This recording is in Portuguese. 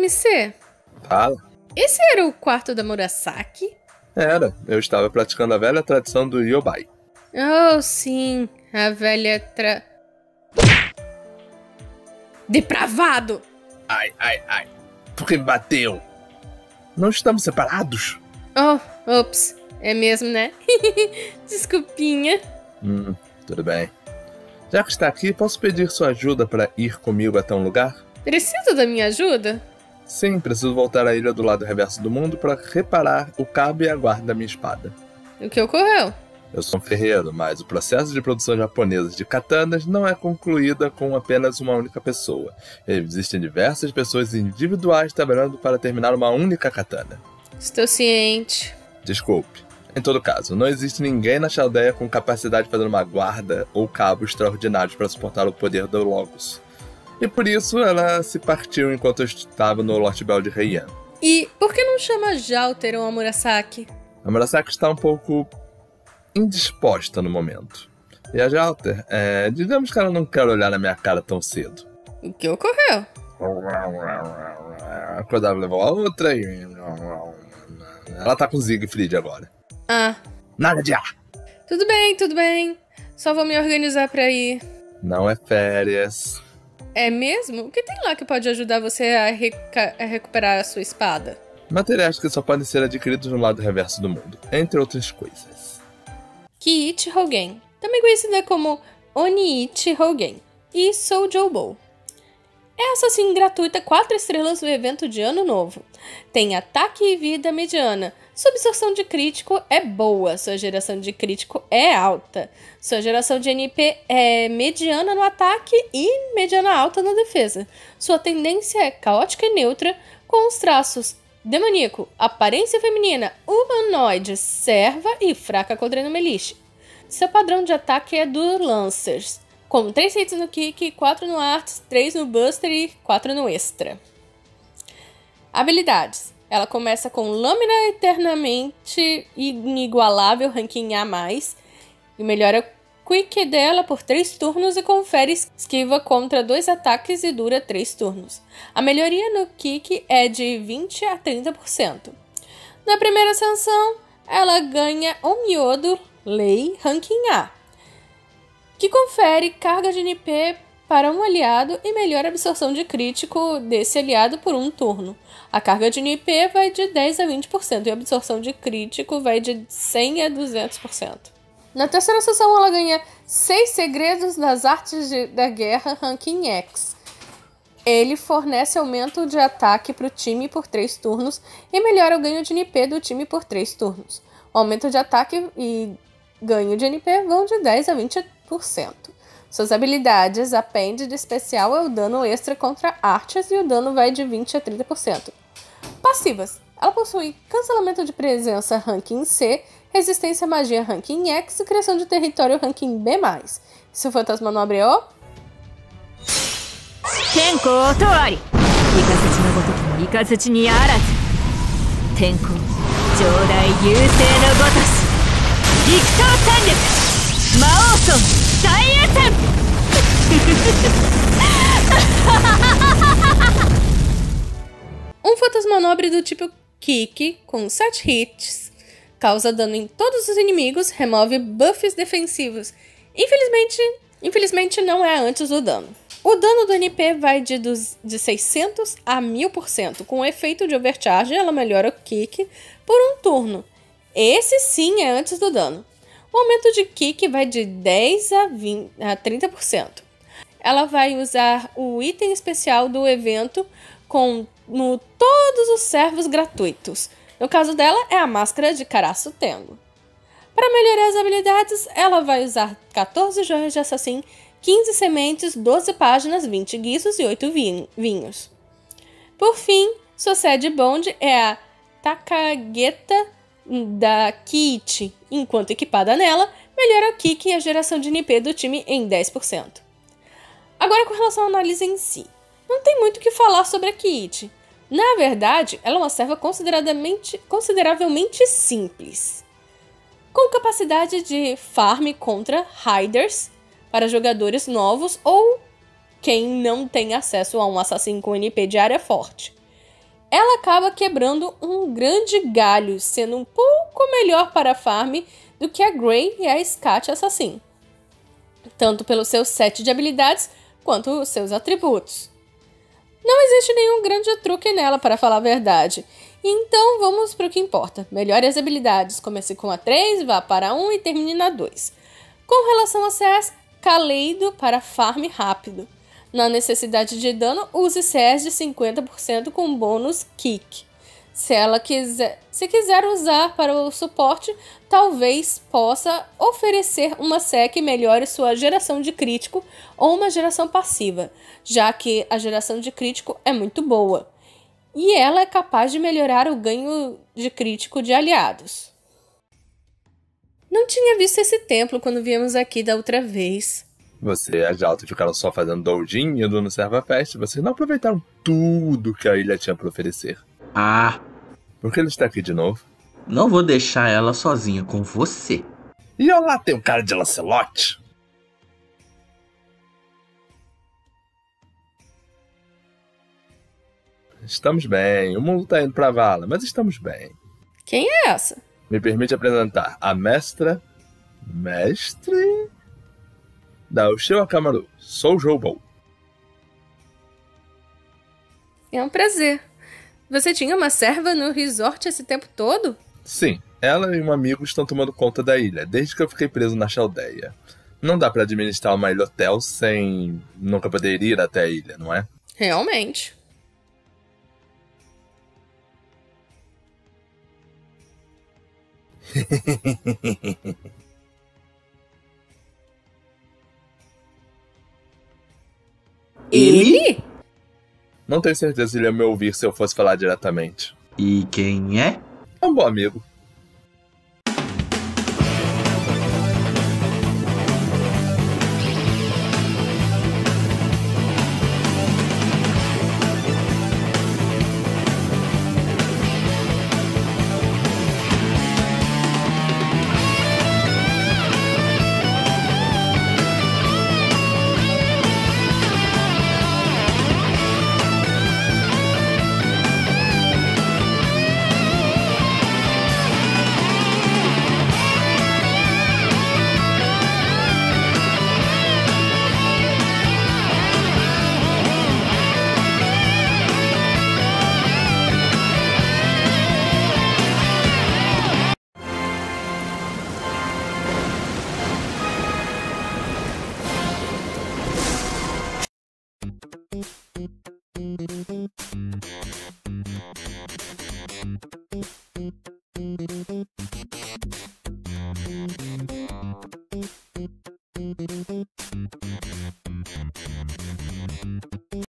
MC, Fala. esse era o quarto da Murasaki? Era, eu estava praticando a velha tradição do Yobai. Oh, sim, a velha Depravado! Ai, ai, ai. Por que me bateu? Não estamos separados? Oh, ops, é mesmo, né? Desculpinha. Tudo bem. Já que está aqui, posso pedir sua ajuda para ir comigo até um lugar? Precisa da minha ajuda? Sim, preciso voltar à ilha do lado reverso do mundo para reparar o cabo e a guarda da minha espada. O que ocorreu? Eu sou um ferreiro, mas o processo de produção japonesa de katanas não é concluída com apenas uma única pessoa. Existem diversas pessoas individuais trabalhando para terminar uma única katana. Estou ciente. Desculpe. Em todo caso, não existe ninguém na aldeia com capacidade de fazer uma guarda ou cabo extraordinários para suportar o poder do Logos. E por isso ela se partiu enquanto eu estava no Lost Bell de Heian. E por que não chama Jalter ou a Murasaki? A Murasaki está um pouco indisposta no momento. E a Jalter, digamos que ela não quer olhar na minha cara tão cedo. O que ocorreu? A coisa levou a outra e... ela tá com Siegfried agora. Ah. Nada de ar! Tudo bem. Só vou me organizar pra ir. Não é férias. É mesmo? O que tem lá que pode ajudar você a recuperar a sua espada? Materiais que só podem ser adquiridos no lado reverso do mundo, entre outras coisas. Kiichi Hogen, também conhecida como Oniichi Hogen, e Soujoubo. É assassino gratuita 4 estrelas do evento de Ano Novo. Tem ataque e vida mediana. Sua absorção de crítico é boa, sua geração de crítico é alta. Sua geração de NP é mediana no ataque e mediana alta na defesa. Sua tendência é caótica e neutra, com os traços demoníaco, aparência feminina, humanoide, serva e fraca contra Meliche. Seu padrão de ataque é do Lancers, com 3 hits no Kick, 4 no Arts, 3 no Buster e 4 no Extra. Habilidades. Ela começa com Lâmina eternamente inigualável, ranking A+, e melhora o Quick dela por 3 turnos e confere esquiva contra 2 ataques e dura 3 turnos. A melhoria no Kick é de 20 a 30%. Na primeira ascensão, ela ganha um Yodo Lei ranking A, que confere carga de NP para um aliado e melhora a absorção de crítico desse aliado por um turno. A carga de NP vai de 10 a 20% e a absorção de crítico vai de 100 a 200%. Na terceira sessão, ela ganha 6 segredos das artes da guerra ranking X. Ele fornece aumento de ataque para o time por 3 turnos e melhora o ganho de NP do time por 3 turnos. O aumento de ataque e ganho de NP vão de 10 a 20%. Suas habilidades, Append de especial é o dano extra contra artes e o dano vai de 20 a 30%. Passivas. Ela possui cancelamento de presença ranking C, resistência à magia ranking X e criação de território ranking B+. Se o fantasma nobre é o... Tenko Otoari. Ikazuchi no gotoku ikazuchi ni arazu. Tenko Jōdai Yūsei no gotoshi. Rikutou sanryaku. Maōson Saiyasen. Um fantasma nobre do tipo Kick, com 7 hits, causa dano em todos os inimigos, remove buffs defensivos. Infelizmente não é antes do dano. O dano do NP vai de 600 a 1000%. Com o efeito de overcharge, ela melhora o Kick por um turno. Esse sim é antes do dano. O aumento de Kick vai de 10 a 30%. Ela vai usar o item especial do evento no todos os servos gratuitos. No caso dela, é a máscara de Karasu Tengo. Para melhorar as habilidades, ela vai usar 14 joias de assassino, 15 sementes, 12 páginas, 20 guizos e 8 vinhos. Por fim, sua sede bond é a Takageta da Kiichi. Enquanto equipada nela, melhora o Kick e a geração de NP do time em 10%. Agora, com relação à análise em si. Não tem muito o que falar sobre a Kiichi. Na verdade, ela é uma serva consideravelmente simples, com capacidade de farm contra Hiders para jogadores novos ou quem não tem acesso a um assassino com NP de área forte. ela acaba quebrando um grande galho, sendo um pouco melhor para a farm do que a Grey e a Scat Assassin, tanto pelo seu set de habilidades quanto os seus atributos. Não existe nenhum grande truque nela, para falar a verdade. Então vamos para o que importa. Melhore as habilidades. Comece com a 3, vá para a 1 e termine na 2. Com relação a CS, Kaleido para farm rápido. Na necessidade de dano, use CS de 50% com bônus Kick. Se quiser usar para o suporte, talvez possa oferecer uma SEC que melhore sua geração de crítico ou uma geração passiva, já que a geração de crítico é muito boa. E ela é capaz de melhorar o ganho de crítico de aliados. Não tinha visto esse templo quando viemos aqui da outra vez. Você e a Jalta ficaram só fazendo doujin indo no Servafest. Vocês não aproveitaram tudo que a ilha tinha para oferecer. Ah, Por que ele está aqui de novo? não vou deixar ela sozinha com você. E olha lá, tem um cara de Lancelot. Estamos bem. O mundo tá indo pra vala, mas estamos bem. Quem é essa? Me permite apresentar a mestre da Ushio Akamaru, Sou Joubou. É um prazer. Você tinha uma serva no resort esse tempo todo? Sim, ela e um amigo estão tomando conta da ilha, desde que eu fiquei preso na Chaldeia. Não dá pra administrar uma ilha hotel sem nunca poder ir até a ilha, não é? Realmente. Ele? Não tenho certeza se ele ia me ouvir se eu fosse falar diretamente. E quem é? É um bom amigo.